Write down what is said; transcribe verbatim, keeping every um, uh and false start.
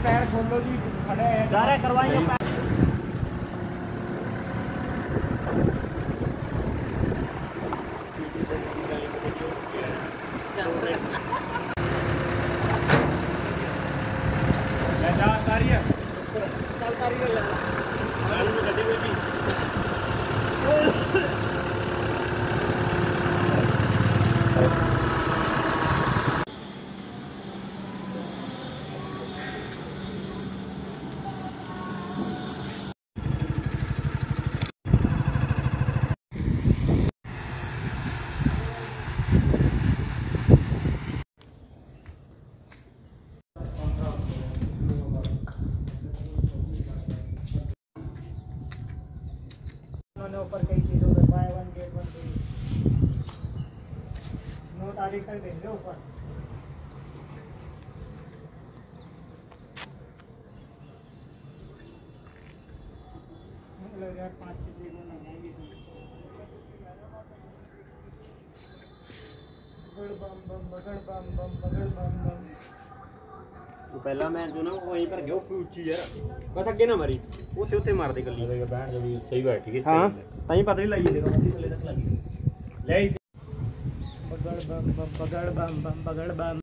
पैर खोल लो जी, खड़े हैं जा रहे करवाइए पैर। ऊपर कई चीजों में buy one get one free नौ तारीख तक देंगे ऊपर। मतलब यार पाँच छः चीज़ें मंगाएंगे बगड़ बम बम बगड़ बम बम बगड़ बम बम। वो पहला मैं जो ना वहीं पर गया ऊंची यार बस अगे ना मारी उथे उथे मार दे गली मेरे बैठ जो भी सही बैठ ठीक है हां ताई पता नहीं लगी देखो थल्ले तक लगी ले बगड़ बम बम बगड़ बम बम बगड़ बम।